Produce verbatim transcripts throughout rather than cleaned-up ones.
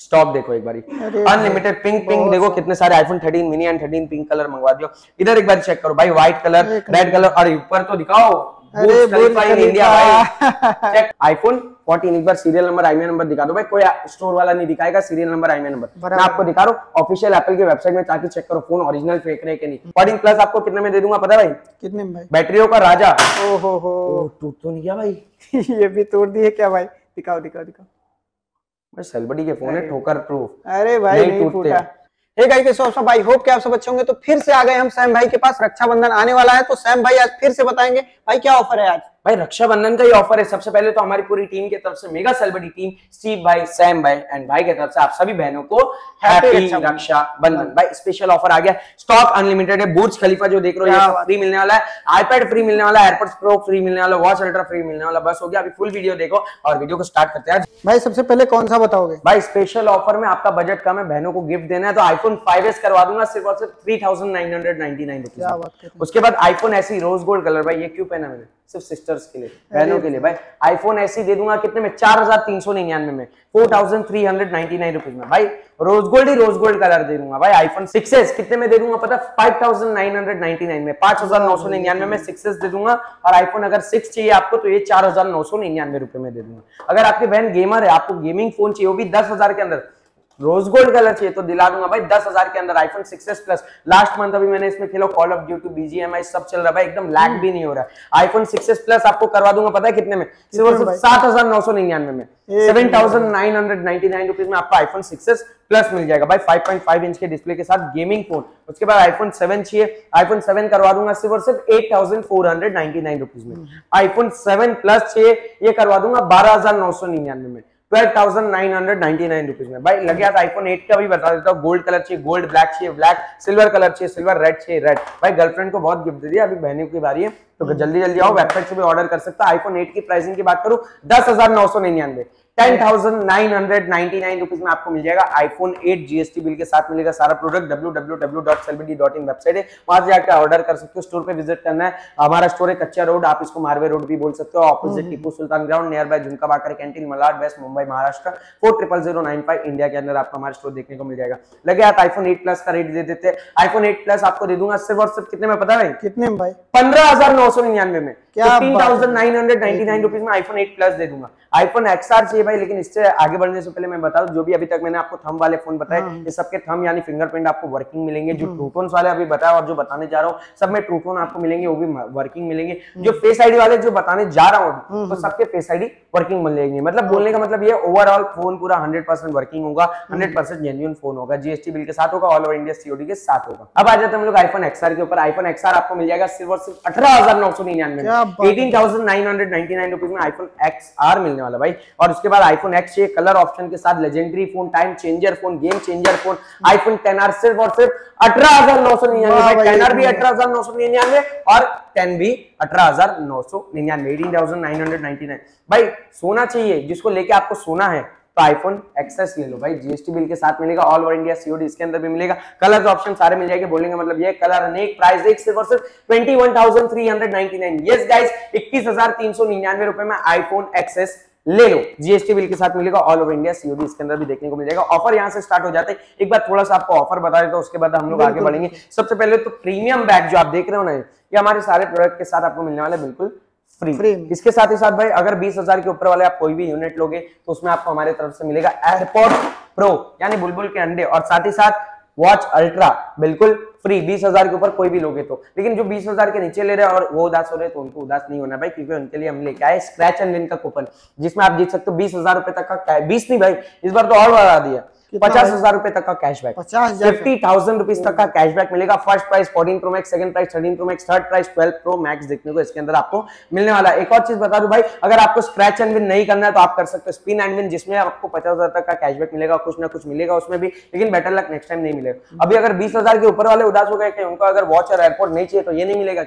Stop देखो एक बारी, अनलिमिटेड पिंक पिंक देखो कितने सारे iPhone thirteen mini and thirteen pink colour मंगवा दियो। इधर एक बार चेक करो भाई, व्हाइट कलर, रेड कलर, और ऊपर तो दिखाओ अरे बुर्ज इंडिया भाई। चेक आईफोन फोर्टीन, एक बार सीरियल नंबर आईएमआई नंबर दिखा दो भाई, कोई स्टोर वाला नहीं दिखाएगा सीरियल नंबर आईएमआई नंबर, मैं आपको दिखा रहा हूँ ऑफिशियल एप्पल की वेबसाइट में जाके चेक करो फोन ओरिजिनल फेक रहे कि नहीं। फोर्टीन प्लस आपको कितने में दे दूंगा पता है भाई? कितने में भाई? बैटरियों का राजा। ओ हो हो टूट तो नहीं गया भाई? ये भी तोड़ दिए क्या भाई? दिखाओ दिखाओ दिखाओ भाई, सेलिब्रिटी के फोन है, ठोकर प्रूफ। अरे भाई नहीं टूटा। हे गाइस कैसे हो सब भाई, होप कि आप सब अच्छे होंगे। तो फिर से आ गए हम सैम भाई के पास, रक्षाबंधन आने वाला है तो सैम भाई आज फिर से बताएंगे भाई क्या ऑफर है आज। भाई रक्षाबंधन का ही ऑफर है। सबसे पहले तो हमारी पूरी टीम की तरफ से, मेगा सेलिब्रिटी टीम, स्टीव भाई, सैम भाई एंड भाई की तरफ से आप सभी बहनों को हैप्पी रक्षाबंधन। भाई स्पेशल ऑफर आ गया, स्टॉक अनलिमिटेड है। बुर्ज खलीफा जो देख रहे हो ये फ्री मिलने वाला है, आईपैड फ्री मिलने वाला है, एयरपोर्ट्स प्रो फ्री मिलने वाला, वॉच अल्ट्रा फ्री मिलने वाला। बस हो गया, अभी फुल वीडियो देखो और वीडियो को स्टार्ट करते हैं। भाई सबसे पहले कौन सा बताओगे? भाई स्पेशल ऑफर में आपका बजट कम है, बहनों को गिफ्ट देना है तो आईफोन फाइव एस करवा दूंगा सिर्फ और सिर्फ three thousand nine hundred ninety nine rupees. उसके बाद आईफोन ऐसी रोज गोल्ड कलर, भाई ये क्यों पहना मैंने? सिर्फ सिस्टर्स के लिए, बहनों के लिए। भाई आईफोन ऐसी दे दूंगा कितने में? चार हजार तीन सौ निन्यानवे में, four thousand three hundred ninety nine rupees में। भाई रोज गोल्ड ही रोज गोल्ड कलर दे दूंगा। भाई आईफोन सिक्स एस कितने में दे दूंगा पता? Five thousand nine hundred ninety nine में, पांच हजार नौ सौ निन्यानवे में सिक्स एस दे दूंगा। और आईफोन अगर सिक्स चाहिए आपको तो ये चार हजार नौ सौ निन्यानवे रुपए में दे दूंगा। अगर आपकी बहन गेमर है, आपको गेमिंग फोन चाहिए, वो भी दस हजार के अंदर, रोज गोल्ड कलर चाहिए तो दिला दूंगा भाई दस हजार के अंदर iPhone six S plus. Last month अभी मैंने इसमें खेला कॉल ऑफ ड्यूटी, बीजीएमआई सब चल रहा है भाई, एकदम लैग भी नहीं हो रहा है। आईफोन सिक्स एस प्लस आपको करवा दूंगा पता है कितने में? सिर्फ सात हजार नौ सौ निन्यानवे में, seven thousand nine hundred ninety nine rupees में आपको आईफोन सिक्स एस प्लस मिल जाएगा। भाई फाइव पॉइंट फाइव इंच के डिस्प्ले के साथ गेमिंग फोन। उसके बाद आईफोन सेवन चाहिए, आईफोन सेवन करवा दूंगा सिर्फ और सिर्फ eight thousand four hundred ninety nine rupees में। आईफोन सेवन प्लस चाहिए, ये करवा दूंगा बारह हजार नौ सौ निन्यानवे में, twelve thousand nine hundred ninety nine rupees में। भाई लग गया था आईफोन एट का भी बता देता हूँ। गोल्ड कलर चाहिए गोल्ड, ब्लैक चाहिए ब्लैक, सिल्वर कलर चाहिए सिल्वर, रेड चाहिए रेड। भाई गर्लफ्रेंड को बहुत गिफ्ट दे दिया, अभी बहनों की बारी है तो जल्दी जल्दी आओ, वेबसाइट से भी ऑर्डर कर सकता है। आईफोन एट की प्राइसिंग की बात करूं दस हजार नौ सौ निन्यानवे, ten thousand nine hundred ninety nine rupees में आपको मिल जाएगा आईफोन एट। जीएसटी बिल के साथ मिलेगा सारा product. W W W dot celebrity dot in website है, वहां से जाकर ऑर्डर कर सकते हो। स्टोर पे विजिट करना है, हमारा स्टोर है कच्चा रोड, आप इसको मारवे रोड भी बोल सकते हो, opposite Tipu Sultan ground, near by Jhumka Bakar canteen, Malad west, Mumbai Maharashtra, four triple zero nine five India के अंदर आपको हमारा स्टोर देखने को मिल जाएगा। लगे आप आईफोन एट प्लस का रेट दे देते हैं। आईफोन एट प्लस आपको दे दूंगा सिर्फ और सिर्फ कितने में पता है? कितने में भाई? पंद्रह हजार नौ सौ निन्यानवे में, fifteen thousand nine hundred ninety nine rupees में आईफोन एट प्लस दे दूंगा। आईफोन एक्सआर चाहिए भाई, लेकिन इससे आगे बढ़ने से पहले मैं बता दूं, जो भी अभी तक मैंने आपको थंब वाले फोन बताए, ये सबके थंब यानी फिंगरप्रिंट आपको वर्किंग मिलेंगे। जो ट्रू टोन्स वाले अभी बताया और जो बताने जा रहा हूँ सब में ट्रू टोन आपको मिलेंगे, वो भी वर्किंग मिलेंगे। जो फेस आईडी वाले जो बताने जा रहा हूँ तो सबके फेस आईडी वर्किंग मिलेंगे। मतलब बोलने का मतलब ये ओवरऑल फोन पूरा हंड्रेड परसेंट वर्किंग होगा, हंड्रेड परसेंट जेन्युइन फोन होगा, जीएसटी बिल के साथ होगा, ऑल ओवर इंडिया सीओडी के साथ होगा। अब आ जाते हैं हम लोग आईफोन एक्सआर के ऊपर। आईफोन एक्सआर आपको मिल जाएगा सिर्फ और सिर्फ अठारह हजार नौ सौ निन्यानवे में, eighteen thousand nine hundred ninety nine rupees में आईफोन एक्सआर मिलने वाला भाई। और उसके बाद आईफोन एक्स चाहिए कलर ऑप्शन के साथ, legendary phone, time changer phone, game changer phone, iPhone ten R सिर्फ और सिर्फ अठारह हजार नौ सौ निन्यानवे। टेन आर भी अठारह हजार नौ सौ निन्यानवे और टेन भी अठारह हजार नौ सौ निन्यानवे, eighteen thousand nine hundred ninety nine. भाई सोना चाहिए, जिसको लेके आपको सोना है तो आईफोन एक्सेस ले लो भाई, जीएसटी बिल के साथ मिलेगा, ऑल ओवर इंडिया सीओडी इसके अंदर भी मिलेगा। कलर ऑप्शन सारे मिल जाएंगे, बोलेंगे मतलब ये कलर अनेक, प्राइस एक सिर्फ और सिर्फ twenty one thousand three hundred ninety nine. Yes guys, इक्कीस हजार तीन सौ निन्यानवे रुपए में आईफोन एक्सेस ले लो, जीएसटी बिल के साथ मिलेगा, ऑल ओवर इंडिया सीओडी इसके अंदर भी देखने को मिल जाएगा। ऑफर यहां से स्टार्ट हो जाते हैं। एक बार थोड़ा सा आपको ऑफर बता देता हूं, उसके बाद हम लोग आगे बढ़ेंगे। सबसे पहले तो प्रीमियम बैग जो आप देख रहे हो ना, ये हमारे सारे प्रोडक्ट के साथ आपको मिलने वाला है बिल्कुल फ्री। फ्री इसके साथ ही साथ भाई अगर बीस हजार के ऊपर वाले आप कोई भी यूनिट लोगे तो उसमें आपको हमारे तरफ से मिलेगा एयरपॉड्स प्रो यानी बुलबुल के अंडे, और साथ ही साथ वॉच अल्ट्रा बिल्कुल फ्री बीस हजार के ऊपर कोई भी लोगे तो। लेकिन जो बीस हजार के नीचे ले रहे हैं और वो उदास हो रहे हैं तो उनको उदास नहीं होना भाई, क्योंकि उनके लिए हम लेके आए स्क्रैच एंड विन का कूपन, जिसमें आप जीत सकते हो बीस हजार रुपए तक का, बीस नहीं भाई इस बार तो और बढ़ा दिया, पचास हजार रुपए तक का कैशबैक, फिफ्टी थाउजेंड रुपीज तक का कैशबैक मिलेगा। First price fourteen pro max, second price thirteen pro max, third price twelve pro max देखने को इसके अंदर आपको मिलने वाला है। एक और चीज बता दूं भाई, अगर आपको स्क्रैच एंड विन नहीं करना है तो आप कर सकते हो स्पिन एंड विन, जिसमें आपको पचास हजार तक का कैशबैक मिलेगा, कुछ ना कुछ मिलेगा उसमें भी, लेकिन बेटर लक नेक्स्ट टाइम नहीं मिलेगा। अभी अगर बीस हजार के ऊपर वाले उदास हो गए कि उनको अगर वॉच और एयरपोर्ट नहीं चाहिए तो ये नहीं मिलेगा क्या?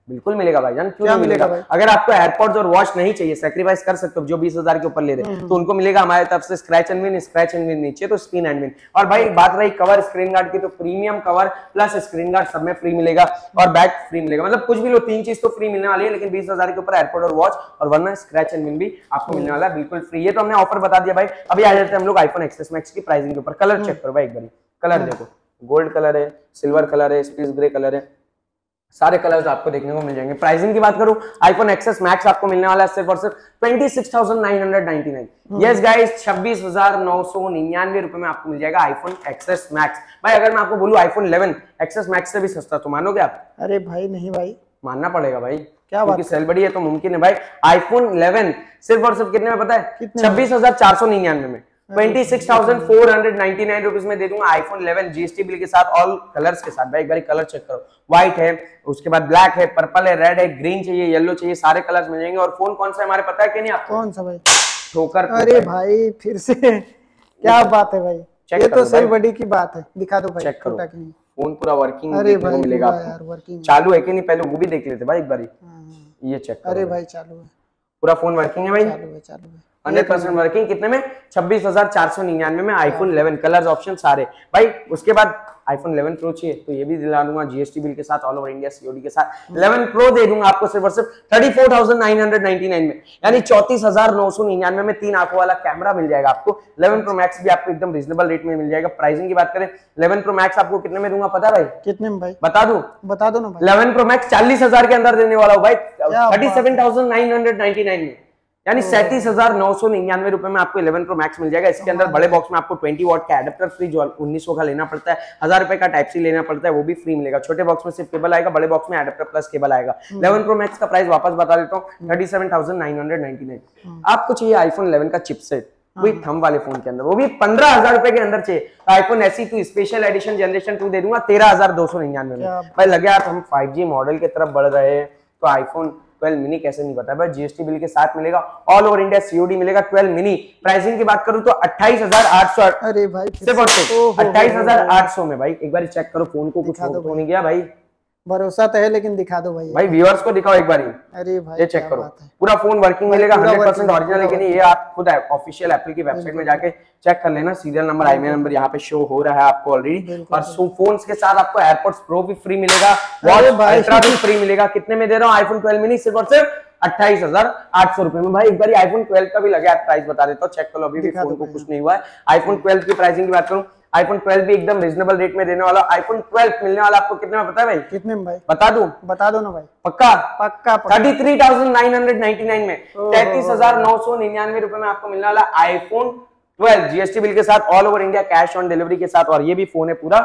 बिल्कुल मिलेगा भाईजान, क्यों क्या नहीं मिलेगा मिलेगा अगर आपको एयरपॉड्स और वॉच नहीं चाहिए, सेक्रीफाइस कर सकते हो जो बीस हजार के ऊपर ले रहे तो उनको मिलेगा हमारे तरफ से scratch and win, scratch and win नीचे तो स्पिन एंड विन। और भाई बात रही कवर स्क्रीन गार्ड की, तो premium cover plus screen guard सब में फ्री मिलेगा और बैग फ्री मिलेगा, मतलब कुछ भी लो तीन चीज तो फ्री मिलने वाली है, लेकिन बीस हजार के ऊपर एयरपोर्ट और वॉच और वरना स्क्रैच एंड विन भी आपको मिलने वाला है बिल्कुल फ्री। ये तो हमने ऑफर बता दिया भाई। अभी आ जाते हैं हम लोग आईफोन एक्सएस मैक्स की प्राइसिंग के ऊपर। कलर चेक करो भाई एक बार, कलर देखो, गोल्ड कलर है, सिल्वर कलर है, स्पेस ग्रे कलर है, सारे कलर्स आपको देखने को मिल जाएंगे। प्राइसिंग की बात करूं, आईफोन एक्सएस मैक्स आपको मिलने वाला है सिर्फ और सिर्फ twenty six thousand nine hundred ninety nine. Yes guys, छब्बीस हजार नौ सौ निन्यानवे रुपए में आपको मिल जाएगा आईफोन एक्सएस मैक्स। भाई अगर मैं आपको बोलूं आईफोन इलेवन एक्सएस मैक्स से भी सस्ता, तो मानोगे आप? अरे भाई नहीं भाई, मानना पड़ेगा भाई, क्या क्योंकि सेल बड़ी है तो मुमकिन है भाई। आईफोन इलेवन सिर्फ और सिर्फ कितने में पता है? छब्बीस हजार चार सौ निन्यानवे में, twenty six thousand four hundred ninety nine rupees में दे दूंगा आईफोन इलेवन जीएसटी बिल के साथ, ऑल कलर्स के साथ। भाई एक बार कलर चेक करो, व्हाइट है, उसके बाद ब्लैक है, पर्पल है, रेड है, ग्रीन चाहिए, येलो चाहिए, सारे कलर्स मिल जाएंगे। और फोन कौन सा है हमारे पता है कि नहीं आपको? कौन सा भाई? ठोकर। अरे भाई फिर से क्या बात है भाई, ये तो सही बड़ी की बात है। दिखा दो भाई, चेक करो, टूटा कि नहीं। फोन पूरा वर्किंग अरे देखने को मिलेगा आपको। चालू है कि नहीं पहले वो भी देख लेते भाई एक बार, ये चेक करो। अरे भाई चालू है, पूरा फोन वर्किंग है भाई, चालू है चालू है हंड्रेड परसेंट वर्किंग। कितने में? छब्बीस हजार चार सौ निन्यानवे में आईफोन इलेवन, कलर्स ऑप्शन सारे भाई। उसके बाद आईफोन इलेवन प्रो चाहिए तो ये भी दिला दूंगा जीएसटी बिल के साथ, ऑल ओवर इंडिया सीओडी के साथ। इलेवन प्रो दे दूंगा आपको सिर्फ और सिर्फ thirty four thousand nine hundred ninety nine में, यानी चौंतीस हजार नौ सौ निन्यानवे में तीन आंखों वाला कैमरा मिल जाएगा आपको। इलेवन प्रो मैक्स भी आपको एकदम रीजनेबल रेट में मिल जाएगा। प्राइसिंग की बात करें, इलेवन प्रो मैक्स आपको कितने में दूंगा पता है भाई? कितने में भाई? बता दूं? बता दो ना भाई। इलेवन प्रो मैक्स चालीस हजार के अंदर देने वाला हूं भाई, thirty seven thousand nine hundred ninety nine में, यानी सैंतीस हजार नौ सौ निन्यानवे रुपए में आपको इलेवन प्रो मैक्स मिल जाएगा। इसके अंदर बड़े बॉक्स में आपको ट्वेंटी वॉट का एडेप्टर फ्री, जो उन्नीस सौ का लेना पड़ता है, हजार रुपए का टाइप सी लेना पड़ता है, वो भी फ्री मिलेगा। छोटे बॉक्स में सिर्फ केबल आएगा, बड़े बॉक्स में एडेप्टर प्लस केबल आएगा। इलेवन प्रो मैक्स का प्राइस वापस बता देता हूँ, thirty seven thousand nine hundred ninety nine. आपको चाहिए आईफोन इलेवन का चिपसेट, वही थंब वाले फोन के अंदर, वो भी पंद्रह हजार रुपए के अंदर चाहिए। IPhone SE two special edition generation two दे दूंगा तेरह हजार दो सौ निन्यानवे में। भाई लगे आप हम फाइव जी मॉडल की तरफ बढ़ रहे हैं तो आईफोन ट्वेल्व मिनी कैसे नहीं पता है? जीएसटी बिल के साथ मिलेगा, ऑल ओवर इंडिया सीओडी मिलेगा। ट्वेल्व मिनी प्राइसिंग की बात करूं तो अट्ठाईस हजार आठ सौ, अरे भाई सिर्फ अट्ठाईस हजार आठ सौ में। भाई एक बार चेक करो, फोन को कुछ हो तो नहीं गया भाई? भरोसा तो है लेकिन दिखा दो भाई। भाई व्यूअर्स को दिखाओ एक बार ही। अरे भाई ये चेक करो, पूरा फोन वर्किंग मिलेगा, हंड्रेड परसेंट ऑरिजिनल। लेकिन ये आप खुद ऑफिशियल एप्पल की वेबसाइट में जाके चेक कर लेना, सीरियल नंबर, आईएमईआई नंबर यहाँ पे शो हो रहा है आपको ऑलरेडी। और फोन के साथ आपको एयरपोर्ट्स प्रो भी फ्री मिलेगा, वॉच अल्ट्रा भी फ्री मिलेगा। कितने में दे रहा हूँ आईफोन ट्वेल्व मिनी? सिर्फ और सिर्फ अट्ठाईस हजार आठ सौ रुपए में। भाई एक बार आईफोन ट्वेल्व का भी लगे प्राइस बता देता हूँ, चेक कर लो, अभी भी फोन को कुछ नहीं हुआ है। आईफोन ट्वेल्व की प्राइसिंग की बात करूँ, आईफोन ट्वेल्व भी एकदम रीजनेबल रेट में देने वाला। आईफोन ट्वेल्व मिलने वाला आपको कितने में पता है भाई? कितने में भाई? बता दूं? बता दो ना भाई। पक्का? पक्का thirty three thousand nine hundred ninety nine में, तैतीस हजार नौ सौ निन्यानवे रुपए में आपको मिलने वाला आईफोन ट्वेल्व जीएसटी बिल के साथ, all over India cash on delivery के साथ। और ये भी फोन है पूरा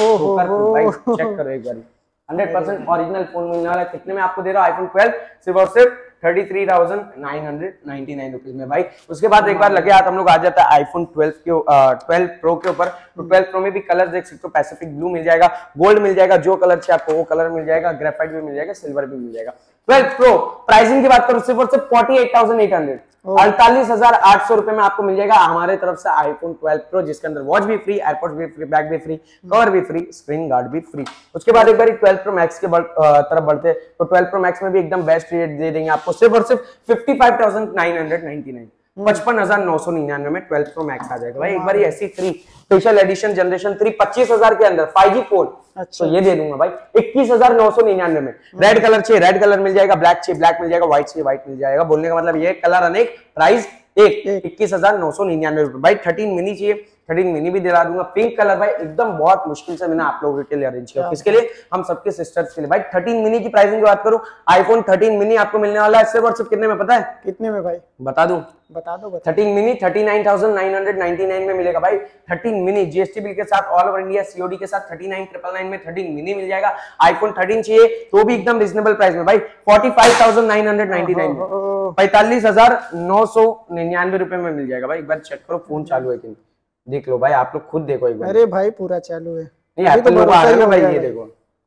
भाई, चेक करो एक बार, हंड्रेड परसेंट ओरिजिनल फोन मिलने वाला है। कितने में आपको दे रहा है आईफोन ट्वेल्व? सिर्फ और सिर्फ thirty three thousand nine hundred ninety nine rupees में भाई। उसके बाद एक बार लगे हाथ हम लोग आ जाता है आईफोन ट्वेल्व के ट्वेल्व प्रो के ऊपर। तो ट्वेल्व प्रो में भी कलर देख सकते हो, पैसिफिक ब्लू मिल जाएगा, गोल्ड मिल जाएगा, जो कलर चाहिए आपको वो कलर मिल जाएगा, ग्रेफाइट भी मिल जाएगा, सिल्वर भी मिल जाएगा। ट्वेल्व प्रो प्राइसिंग की बात करूं सिर्फ और सिर्फ forty eight thousand eight hundred, अड़तालीस हजार आठ सौ रुपए में आपको मिल जाएगा हमारे तरफ से आईफोन ट्वेल्व प्रो, जिसके अंदर वॉच भी फ्री, एयरपोर्ट्स भी फ्री, बैग भी फ्री, कवर भी फ्री, स्क्रीन गार्ड भी फ्री। उसके बाद एक बार ट्वेल्व प्रो मैक्स के तरफ बढ़ते तो ट्वेल्व प्रो मैक्स में भी एकदम बेस्ट रेट दे देंगे आपको, सिर्फ और सिर्फ fifty five thousand nine hundred ninety nine, पचपन हजार नौ सौ निन्यानवे में ट्वेल्व प्रो मैक्स आ जाएगा भाई। एक बार SE three special edition generation three पच्चीस हजार के अंदर फाइव जी फोन, अच्छा। तो ये दे दूंगा भाई इक्कीस हजार नौ सौ निन्यानवे में। रेड कलर चाहिए रेड कलर मिल जाएगा, ब्लैक चाहिए ब्लैक मिल जाएगा, व्हाइट चाहिए व्हाइट मिल जाएगा। बोलने का मतलब ये कलर अनेक प्राइस एक, इक्कीस हजार नौ सौ निन्यानवे रुपए भाई। थर्टीन मिनी चाहिए, थर्टीन मिनी भी दिला दूंगा। पिंक कलर भाई एकदम बहुत मुश्किल से मैंने आप लोगों के लिए अरेंज किया, किसके लिए? हम सबके सिस्टर्स के लिए भाई। थर्टीन मिनी की प्राइसिंग की बात करूं, आईफोन थर्टीन मिनी आपको मिलने वाला है सिर्फ और सिर्फ कितने में पता है? कितने में भाई? बता दूं? बता दो। Thirteen mini thirty nine thousand nine hundred ninety nine में मिलेगा भाई। थर्टीन मिनी जीएसटी बिल के साथ, ऑल ओवर इंडिया सीओडी के साथ थर्टी नाइन ट्रिपल नाइन में थर्टीन मिनी मिल जाएगा। आईफोन थर्टीन चाहिए तो भी एकदम रिजनेबल प्राइस में भाई, forty five thousand nine hundred ninety nine में, पैंतालीस हजार नौ सौ निन्यानवे रुपए में मिल जाएगा भाई। एक बार चेक करो फोन चालू है कि नहीं, देख लो भाई, आप लोग खुद देखो एक बार। अरे भाई पूरा चालू है, नहीं एप्पल लोगो आ रहा है भाई, ये देखो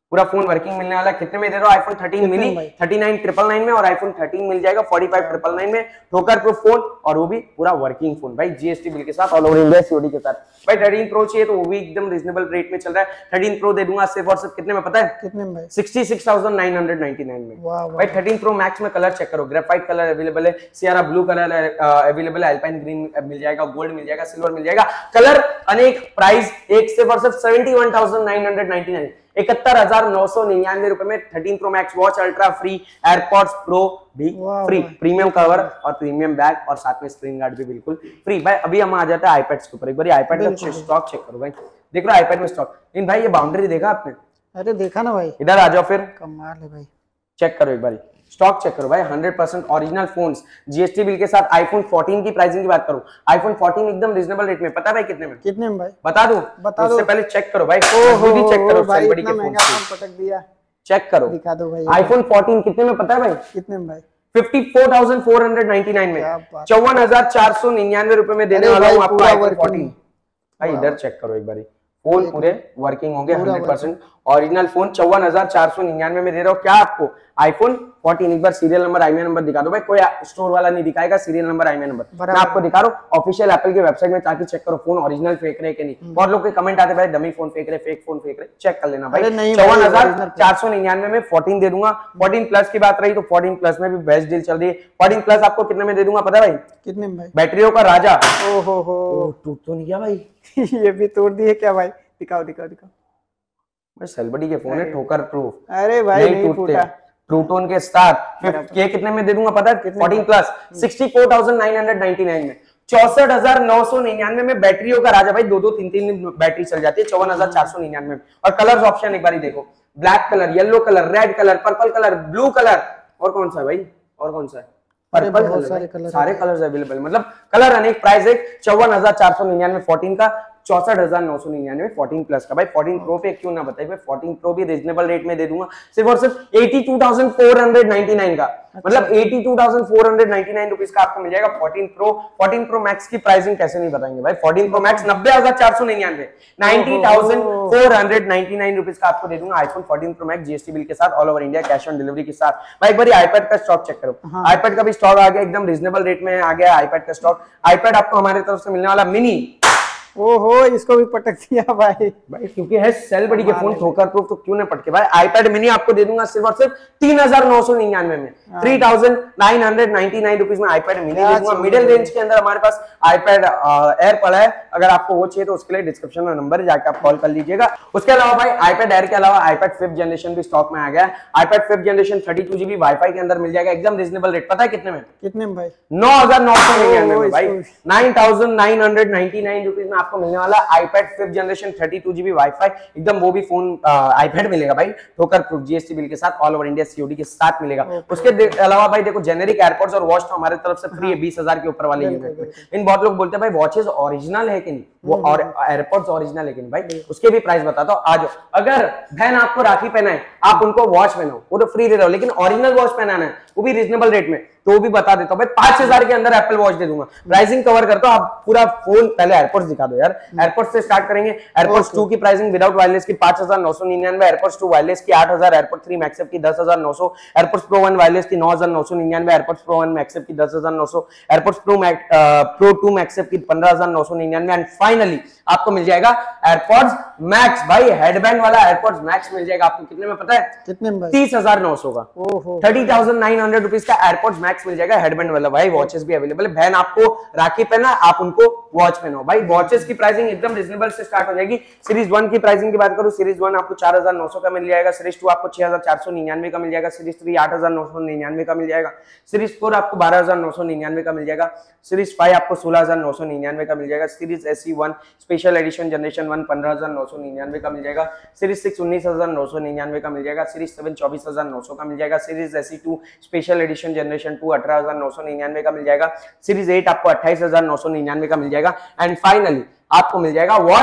पूरा फोन वर्किंग मिलने वाला है। कितने में दे रहा हूँ? IPhone thirteen mini thirty nine triple nine में, और आईफोन थर्टीन मिल जाएगा फोर्टी फाइव ट्रिपल नाइन में, ठोकर प्रूफ फोन, और वो भी पूरा वर्किंग फोन भाई, जीएसटी बिल के साथ, ऑल ओवर इंडिया सीओडी के साथ। भाई थर्टीन प्रो चाहिए तो वो भी एकदम रीजनेबल रेट में चल रहा है। थर्टीन प्रो दे दूंगा सिर्फ और सिर्फ कितने में पता है? कितने में भाई? Sixty six thousand nine hundred ninety nine में। भाई थर्टीन प्रो मैक्स में कलर चेक करो, ग्रेफाइट कलर अवेलेबल है, सियारा ब्लू कलर अवेलेबल है, अल्पाइन ग्रीन मिल जाएगा, गोल्ड मिल जाएगा, सिल्वर मिल जाएगा, कलर अनेक, प्राइस एक सिर्फ और सिर्फ seventy one thousand nine hundred ninety nine, इकहत्तर हजार नौ सौ निन्यानवे रुपए में thirteen pro max watch ultra free, AirPods pro भी फ्री, प्रीमियम कवर और प्रीमियम बैग, और साथ में स्क्रीन गार्ड भी बिल्कुल फ्री। भाई अभी हम आ जाते हैं आईपैड्स के ऊपर। एक बार आईपैड का स्टॉक चेक करो भाई, देख लो आईपैड में स्टॉक। इन भाई ये बाउंड्री देखा आपने? अरे देखा ना भाई। इधर आ जाओ फिर, कमाल है भाई, चेक करो एक बार स्टॉक चेक करो भाई, hundred percent original phones, GST bill के साथ। आईफोन फोर्टीन की प्राइसिंग की बात करूं, आईफोन फोर्टीन एकदम रीजनेबल रेट में, पता है भाई कितने में? कितने में भाई? बता दूं? बता दो। उससे पहले चेक करो भाई, खुद ही चेक करो भाई, बड़ी इतना के महंगा फोन फोन पटक दिया, चेक करो। दिखा दो भाई। आईफोन फोर्टीन कितने में पता है भाई? कितने में भाई? Fifty four thousand four hundred ninety nine में, चौवन हजार चार सौ निन्यानवे रुपए में देने वाला हूं आपको आईफोन फोर्टीन। भाई इधर चेक करो एक बारी, फोन पूरे वर्किंग होंगे हंड्रेड परसेंट ओरिजिनल फोन, चौवन हजार चार सौ निन्यानवे में दे रहा हूँ क्या आपको आईफोन फोर्टीन। एक बार सीरियल नंबर आईएमआई नंबर दिखा दो भाई, कोई स्टोर वाला नहीं दिखाएगा सीरियल नंबर आईएमआई नंबर, मैं आपको दिखा रहा हूँ ऑफिशियल एप्पल की वेबसाइट में, ताकि चेक करो फोन ओरिजिनल फेक रहे कि नहीं। बहुत लोग के कमेंट आते भाई डमी फोन फेक रहे, फेक फोन फेक रहे, चेक कर लेना भाई। चौवन हजार चार सौ निन्यानवे में फोर्टीन दे दूंगा। फोर्टीन प्लस की बात रही तो फोर्टीन प्लस में भी बेस्ट डील चल रही है। फोर्टीन प्लस आपको कितने में दे दूंगा पता है भाई? कितने में भाई? बैटरियों का राजा। ओहो हो, टूट तो नहीं गया भाई? ये भी तोड़ दिए क्या भाई? दिखाओ दिखाओ दिखाओ भाई, सेलबडी के फोन है, ठोकर प्रूफ। अरे भाई नहीं टूटा। प्लूटोन के साथ ये कितने में दे दूंगा पता है? Fourteen plus sixty four thousand nine hundred ninety nine में, चौसठ हजार नौ सौ निन्यानवे में, बैटरियों का राजा भाई, दो दो तीन तीन बैटरी चल जाती है, चौवन हजार चार सौ निन्यानवे में। और कलर्स ऑप्शन एक बार देखो, black colour, yellow colour, red colour, purple colour, blue colour, और कौन सा है भाई? और कौन सा है? पर्पल कलर, सारे कलर सारे कलर्स अवेलेबल, मतलब कलर अनेक। प्राइस है चौवन हजार चार सौ निन्यानवे फोर्टीन का, चौसठ हजार नौ सौ निन्यानवे फोर्टीन प्लस का। भाई फोर्टीन प्रो पे क्यों ना बताइए, फोर्टीन प्रो भी रीजनेबल रेट में दे दूंगा, सिर्फ और सिर्फ eighty two thousand four hundred ninety nine का, मतलब eighty two thousand four hundred ninety nine rupees का आपको मिल जाएगा fourteen pro. Fourteen pro max की प्राइसिंग कैसे नहीं बताएंगे भाई? फोर्टीन प्रो मैक्स नब्बे हजार चार सौ निन्यानवे, ninety thousand four hundred ninety nine rupees का आपको दे दूंगा iPhone fourteen pro max, GST bill के साथ, all over India, cash on delivery के साथ। भाई एक बार आईपैड का स्टॉक चेक करो, आईपैड का भी स्टॉक आ गया, एकदम रीजनेबल रेट में आ गया आईपैड का स्टॉक। आईपैड आपको हमारी तरफ से मिलने वाला मिनी, ओहो इसको भी पटक दिया भाई। भाई क्योंकि है सेल बड़ी के फोन, ठोकर प्रूफ, तो क्यों ना पटके भाई। आईपैड मिनी आपको दे दूंगा सिर्फ और सिर्फ तीन हजार नौ सौ निन्यानवे में, three thousand nine hundred ninety nine rupees में आईपैड मिनी दे दूंगा। मिडिल रेंज के अंदर हमारे पास आईपैड एयर पड़ा है, अगर आपको वो चाहिए तो उसके लिए डिस्क्रिप्शन में नंबर है, जाकर आप कॉल कर लीजिएगा। उसके अलावा भाई आईपैड एयर के अलावा आईपैड फिफ्थ जनरेशन भी स्टॉक में आ गया है। IPad fifth generation thirty two GB wifi के अंदर मिल जाएगा, एकदम रीजनेबल रेट, पता है कितने में? कितने में भाई? नौ हजार नौ सौ निन्यानवे में भाई, nine thousand nine hundred ninety nine rupees में आपको मिलने वाला iPad fifth generation thirty two GB wifi, एकदम वो भी फोन आईपैड मिलेगा भाई, ठोकर प्रूफ, जीएसटी बिल के साथ, ऑल ओवर इंडिया सीओडी के साथ मिलेगा। उसके अलावा भाई देखो जेनेरिक एयरपोर्ट्स और वॉच तो हमारे तरफ से फ्री है, बीस हजार के ऊपर वाले यूनिट में। इन बहुत लोग बोलते हैं भाई वॉचेस ओरिजिनल है कि नहीं, वो और एयरपोर्ट्स ओरिजिनल है कि नहीं, भाई उसके भी प्राइस बताता हूँ, आ जाओ। अगर बहन आपको राखी पहनाए, आप उनको वॉच पहनाओ, वो तो फ्री दे रहा हूं, लेकिन ओरिजिनल वॉच पहनाना है वो भी रीजनेबल रेट में, तो वो भी बता देता हूं भाई, पांच हजार के अंदर एप्पल वॉच दे दूंगा। प्राइसिंग कवर करता हूं, आप पूरा फोन, पहले एयरपोर्ट्स दिखा दो यार, एयरपोर्ट्स से स्टार्ट करेंगे। एयरपोर्ट्स टू की प्राइसिंग विदाउट वायरलेस की पांच हजार नौ सौ निन्यानवे, एयरपोर्ट्स टू वायरलेस की आठ हजार, एयरपोर्ट्स थ्री मैक्सेफ की दस हजार नौ सौ, एयरपोर्ट्स प्रो वन वायरलेस की नौ हजार नौ सौ निन्यानवे, एयरपोर्ट्स प्रो वन मैक्सेफ की दस हजार नौ सौ, AirPods pro pro two MagSafe की पंद्रह हजार नौ सौ निन्यानवे, एंड फाइनली आपको मिल जाएगा एयरपोर्ट्स मैक्स, भाई हेडबैंड वाला एयरपोर्ट्स मैक्स मिल जाएगा आपको कितने में पता है? कितने में? तीस हजार नौ सौ का, thirty thousand nine hundred rupees का एयरपोर्ट्स मैक्स मिल जाएगा हेडबैंड वाला। भाई वॉचेस भी अवेलेबल है, बहन आपको राखी पहना, आप उनको वॉच पहनाओ। भाई वॉचेस की प्राइसिंग एकदम रिजनेबल से स्टार्ट हो जाएगी। सीरीज वन की प्राइसिंग की बात करूं, सीरीज वन आपको चार हजार नौ सौ का मिल जाएगा, सीरीज टू आपको छह हजार चार सौ निन्यानवे का मिल जाएगा, सीरीज थ्री आठ हजार नौ सौ निन्यानवे का मिल जाएगा, सीरीज फोर आपको बारह हजार नौ सौ निन्यानवे का मिल जाएगा, सीरीज फाइव आपको सोलह हजार नौ सौ निन्यानवे का मिल जाएगा, series SE one special edition generation one पंद्रह हजार नौ सौ निन्यानवे का मिल जाएगा, सीरीज सिक्स उन्नीस हजार नौ सौ निन्यानवे का मिल जाएगा, सीरीज सेवन चौबीस हजार नौ सौ का मिल जाएगा, series SE two special edition generation two अठारह हजार नौ सौ निन्यानवे का मिल जाएगा, सीरीज एट आपको अट्ठाईस हजार नौ सौ निन्यानवे का मिल जाएगा, एंड फाइनली आपको मिल जाएगा वॉच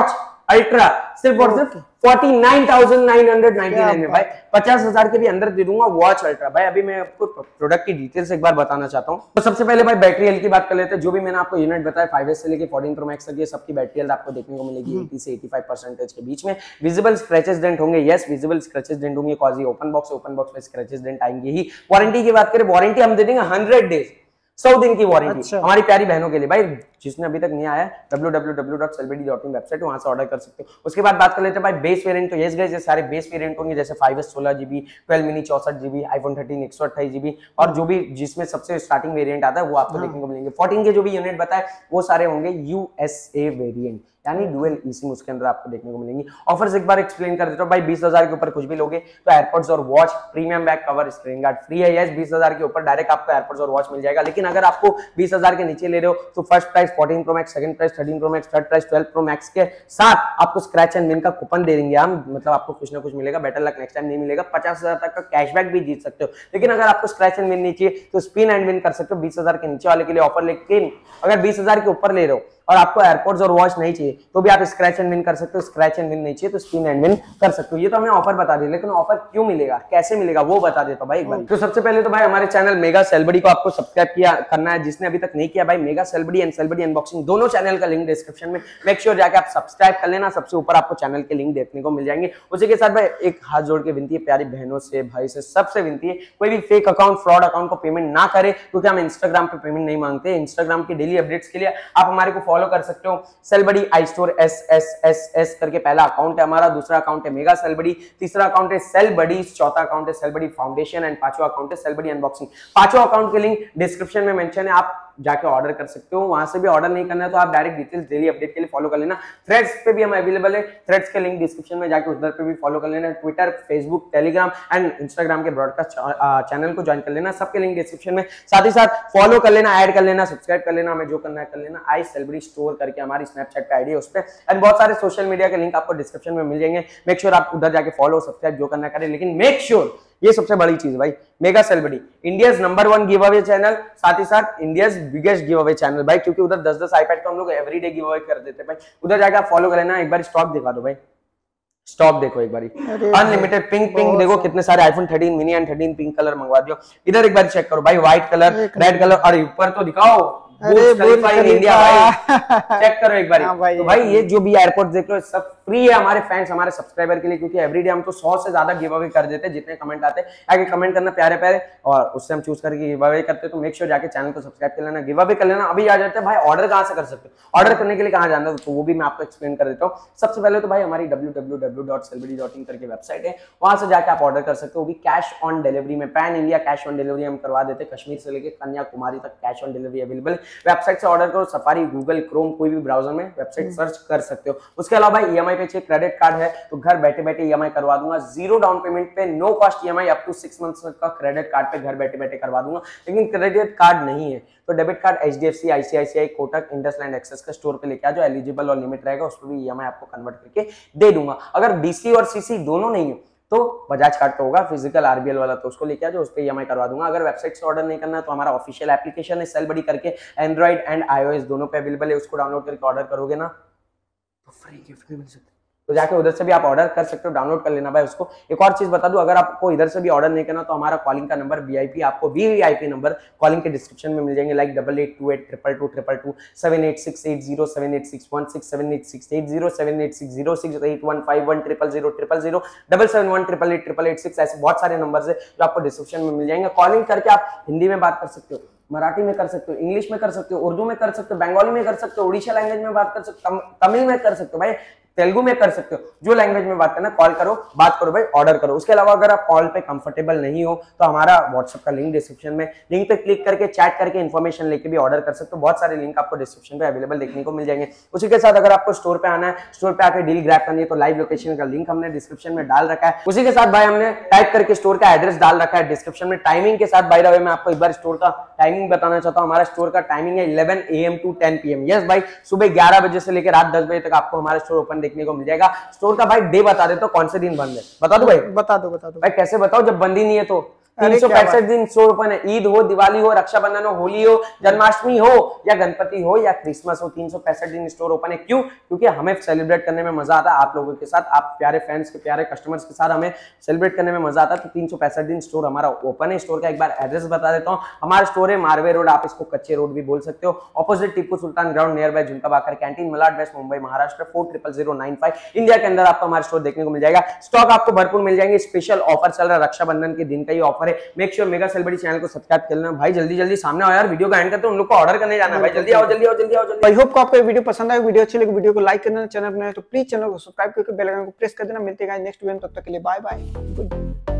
अल्ट्रा सिर्फ और सिर्फ forty nine thousand nine hundred ninety nine में भाई, पचास हजार के भी अंदर दे दूंगा वॉच अल्ट्रा। भाई अभी मैं आपको प्रोडक्ट की डिटेल्स एक बार बताना चाहता हूं। तो सबसे पहले भाई बैटरी हेल्थ की बात कर लेते हैं। जो भी मैंने आपको यूनिट बताया फाइव एस से लेके फोर्टीन प्रो मैक्स तक ये सबकी बैटरी हेल्थ आपको देखने को मिलेगी एटी से एटी फाइव परसेंटेज के बीच में। विजिबल स्क्रैचेस डेंट होंगे, यस विजिबल स्क्रैचेस डेंट होंगे, कॉज ये ओपन बॉक्स ओपन बॉक्स में स्क्रैचेस डेंट आएंगे ही। वारंटी की बात करें, वारंटी हम दे देंगे हंड्रेड डेज, सौ दिन की वारंटी। अच्छा। हमारी प्यारी बहनों के लिए भाई, जिसने अभी तक नहीं आया W W W dot Sellbuddy dot in website वहां से ऑर्डर कर सकते हो। उसके बाद बात कर लेते हैं भाई बेस वेरिएंट। तो ये ये सारे बेस वेरिएंट होंगे, जैसे फाइव एस सोलह जीबी, ट्वेल्व मिनी चौसठ जीबी, आईफोन थर्टीन एक सौ अट्ठाईस जीबी, और जो भी जिसमें सबसे स्टार्टिंग वेरिएंट आता है वो आपको हाँ। देखने को मिलेंगे। फोर्टीन के जो भी यूनिट बताए वो सारे होंगे यूएसए वेरिएंट, यानी डुअल ई-सिम उसके अंदर आपको देखने को मिलेंगी। ऑफर्स एक बार एक्सप्लेन कर देता हूं भाई। बीस हजार के ऊपर कुछ भी लोगे तो एयरपोर्ट्स और watch, premium back cover, screen guard free है। यस बीस हजार के ऊपर डायरेक्ट आपको एयरपोर्ट्स और वॉच मिल जाएगा। लेकिन अगर आपको बीस हजार के नीचे ले रहे हो तो first price fourteen pro max, second price thirteen pro max, third price twelve pro max के साथ आपको स्क्रैच एंड विन का कूपन दे देंगे हम, मतलब आपको कुछ ना कुछ मिलेगा। बेटर लक नेक्स्ट टाइम नहीं मिलेगा। पचास हजार तक का कैशबैक भी जीत सकते हो। लेकिन अगर आपको स्क्रैच एंड विन नहीं चाहिए तो स्पिन एंड विन कर सकते हो बीस हजार के नीचे वाले के लिए ऑफर। लेकिन अगर बीस हजार के ऊपर ले रहे हो और आपको एयरपोर्ट्स और वॉच नहीं चाहिए तो भी आप स्क्रैच एंड विन कर सकते हो। स्क्रैच एंड विन नहीं चाहिए तो स्पिन एंड विन कर सकते हो। ये तो हमें ऑफर बता दिया, लेकिन ऑफर क्यों मिलेगा, कैसे मिलेगा वो बता देता हूं भाई एक बार। तो सबसे पहले तो भाई हमारे चैनल मेगा सेलबडी को आपको सब्सक्राइब किया करना है, जिसने अभी तक नहीं किया भाई। Mega Sellbuddy and Sellbuddy unboxing दोनों चैनल का लिंक डिस्क्रिप्शन में, मेक श्योर जाके आप सब्सक्राइब कर लेना। सबसे ऊपर आपको चैनल के लिंक देखने को मिल जाएंगे। उसी के साथ भाई एक हाथ जोड़ के विनती है प्यारी बहनों से, भाई से, सबसे विनती है कोई भी फेक अकाउंट, फ्रॉड अकाउंट को पेमेंट ना करे, क्योंकि हम इंस्टाग्राम पे पेमेंट नहीं मांगते। इंस्टाग्राम की डेली अपडेट्स के लिए आप हमारे को फॉलो कर सकते हो। Sellbuddy iStore S S S S करके पहला अकाउंट है हमारा, दूसरा अकाउंट है मेगा सेलबडी, तीसरा अकाउंट है सेलबडी, चौथा अकाउंट है सेलबडी फाउंडेशन एंड पांचवा अकाउंट है सेलबडी अनबॉक्सिंग। पांचों अकाउंट के लिंक डिस्क्रिप्शन में मेंशन है, आप जाके ऑर्डर कर सकते हो। वहां से भी ऑर्डर नहीं करना है तो आप डायरेक्ट डिटेल्स डेली अपडेट के लिए फॉलो कर लेना। थ्रेड्स पे भी हम अवेलेबल है, थ्रेड्स के लिंक डिस्क्रिप्शन में जाके उधर पे भी फॉलो कर लेना। Twitter, Facebook, Telegram and Instagram के ब्रॉडकास्ट चैनल को ज्वाइन कर लेना, सबके लिंक डिस्क्रिप्शन में। साथ ही साथ फॉलो कर लेना, ऐड कर लेना, सब्सक्राइब कर लेना, हमें जो करना है कर लेना। आई सेलबडी स्टोर करके हमारी स्नैपचैट का आईडी है, उस पर एंड बहुत सारे सोशल मीडिया के लिंक आपको डिस्क्रिप्शन में मिल जाएंगे। मेक श्योर आप उधर जाके फॉलो, सब्सक्राइब जो करना करें, लेकिन मेक श्योर ये सबसे बड़ी चीज है भाई, mega Sellbuddy India's number one giveaway channel, साथ ही साथ India's biggest giveaway channel भाई, क्योंकि उधर दस दस आईपैड तो हम लोग एवरीडे गिव अवे कर देते हैं भाई। उधर जाकर आप फॉलो कर लेना। एक बार स्टॉक दिखा दो भाई, स्टॉक देखो एक बारी, अनलिमिटेड पिंक पिंक देखो कितने सारे iPhone thirteen mini and thirteen pink colour मंगवा दियो। इधर एक बार चेक करो भाई, व्हाइट कलर, रेड कलर, और ऊपर तो दिखाओ अरे भाई इंडिया भाई, चेक करो एक बार। भाई, तो भाई ये जो भी एयरपोर्ट देख लो सब फ्री है हमारे फैंस, हमारे सब्सक्राइबर के लिए, क्योंकि एवरीडे हम तो सौ से ज्यादा गिव अवे कर देते हैं। जितने कमेंट आते हैं आगे कमेंट करना प्यारे प्यारे, और उससे हम चूज करके गिव अवे करते हैं। तो मेक श्योर जाके चैनल को सब्सक्राइब कर लेना, गिव अवे कर लेना। अभी आ जाते हैं भाई ऑर्डर कहां से कर सकते हो, ऑर्डर करने के लिए कहां जाना है तो वो भी मैं आपको एक्सप्लेन कर देता हूँ। सबसे पहले तो भाई हमारी W W W dot Sellbuddy dot in करके वेबसाइट है, वहां से जाके आप ऑर्डर कर सकते हो। वो भी कैश ऑन डिलीवरी में, pan India cash on delivery हम करवा देते हैं। कश्मीर से लेकर कन्याकुमारी तक कैश ऑन डिलीवरी अवेलेबल है। वेबसाइट से ऑर्डर करो, सफारी, गूगल, क्रोम, कोई भी ब्राउजर में वेबसाइट सर्च कर सकते हो। उसके अलावा भाई ईएमआई पे चाहिए, क्रेडिट कार्ड है तो घर बैठे बैठे ईएमआई करवा दूंगा, जीरो डाउन पेमेंट पे, no cost EMI, up to six months का क्रेडिट कार्ड पे घर बैठे बैठे करवा दूंगा। लेकिन क्रेडिट कार्ड नहीं है तो debit card HDFC, ICICI, Kotak, IndusInd Axis का स्टोर पे लेके आ जाओ, एलिजिबल और लिमिट रहेगा, उस पर भी ईएमआई आपको कन्वर्ट करके दे दूंगा। अगर डीसी और सीसी दोनों नहीं है तो बजाज कार्ड तो होगा, फिजिकल आरबीएल वाला, तो उसको लेके आ जाओ, उस पर ईएमआई करवा दूंगा। अगर वेबसाइट से ऑर्डर नहीं करना है तो हमारा ऑफिशियल एप्लीकेशन है सेलबडी करके, एंड्रॉइड एंड आईओएस दोनों पे अवेलेबल है। उसको डाउनलोड करके ऑर्डर करोगे ना तो फ्री गिफ्ट भी मिल सकता है, तो जाके उधर से भी आप ऑर्डर कर सकते हो, डाउनलोड कर लेना भाई उसको। एक और चीज बता दूं, अगर आपको इधर से भी ऑर्डर नहीं करना तो हमारा कॉलिंग का नंबर वीआईपी, आपको वीवीआईपी नंबर कॉलिंग के डिस्क्रिप्शन में मिल जाएंगे, like double eight two eight triple two triple two, seven eight six eight zero seven eight six one six, seven eight six eight zero seven eight six zero six, eight one five one triple zero triple zero, double seven one triple eight triple eight six. ऐसे बहुत सारे number है जो आपको description में मिल जाएंगे। Calling करके आप हिंदी में बात कर सकते हो, मराठी में कर सकते हो, इंग्लिश में कर सकते हो, उर्दू में कर सकते हो, बंगाली में कर सकते हो, उड़ीसा लैंग्वेज में बात कर सकते हो, तमिल में कर सकते हो भाई, तेलुगु में कर सकते हो, जो लैंग्वेज में बात करना, कॉल करो, बात करो भाई, ऑर्डर करो। उसके अलावा अगर आप कॉल पे कंफर्टेबल नहीं हो तो हमारा व्हाट्सएप का लिंक डिस्क्रिप्शन में, लिंक पे क्लिक करके चैट करके इन्फॉर्मेशन लेके भी ऑर्डर कर सकते हो। बहुत सारे लिंक आपको डिस्क्रिप्शन पे अवेलेबल देखने को मिल जाएंगे। उसी के साथ अगर आपको स्टोर पे आना है, स्टोर पे आकर डील ग्रैब करनी है तो लाइव लोकेशन का लिंक हमने डिस्क्रिप्शन में डाल रखा है। उसी के साथ भाई हमने टाइप करके स्टोर का एड्रेस डाल रखा है डिस्क्रिप्शन में, टाइमिंग के साथ। बाय द वे मैं आपको एक बार स्टोर का टाइमिंग बताना चाहता हूँ। हमारा स्टोर का टाइमिंग है eleven A M to ten P M. Yes भाई, सुबह ग्यारह बजे से लेकर रात दस बजे तक आपको हमारा स्टोर ओपन देखने को मिल जाएगा। स्टोर का भाई डे बता देते हो, कौन से दिन बंद है, बता दो भाई, बता दो बता दो भाई। कैसे बताओ जब बंद ही नहीं है तो तीन सौ पैंसठ दिन स्टोर ओपन है। ईद हो, दिवाली हो, रक्षाबंधन हो, होली हो, जन्माष्टमी हो या गणपति हो या क्रिसमस हो, तीन सौ पैंसठ दिन स्टोर ओपन है। क्यों? क्योंकि हमें सेलिब्रेट करने में मजा आता है आप लोगों के साथ, आप प्यारे फैंस के प्यारे कस्टमर्स के साथ हमें सेलिब्रेट करने में मजा आता है। तो तीन सौ पैंसठ दिन स्टोर हमारा ओपन है। स्टोर का एक बार एड्रेस बता देता हूँ। हमारा स्टोर है मारवे रोड, आप इसको कच्चे रोड भी बोल सकते हो, opposite Tipu Sultan ground, near by Jhumka Bakar canteen, Malad west, Mumbai Maharashtra four triple zero nine five. India के अंदर आपको हमारा स्टोर देखने को मिल जाएगा। स्टॉक आपको भरपूर मिल जाएंगे। स्पेशल ऑफर चल रहा है, रक्षाबंधन के दिन का ही ऑफर है। Make sure mega celebrity channel को सब्सक्राइब कर लेना भाई, जल्दी जल्दी सामने आओ यार, वीडियो का एंड करते हैं, उन लोग को ऑर्डर करने जाना है भाई, जल्दी आओ जल्दी आओ जल्दी आओ जल्दी। आई होप को आपको वीडियो पसंद आए, वीडियो अच्छी लगी वीडियो को लाइक करना, चैनल अपने तो प्लीज चैनल को सब्सक्राइब करके बेल आइकन को प्रेस कर देना। मिलते हैं नेक्स्ट वीडियो में, तब तक के लिए बाय बाय, गुड।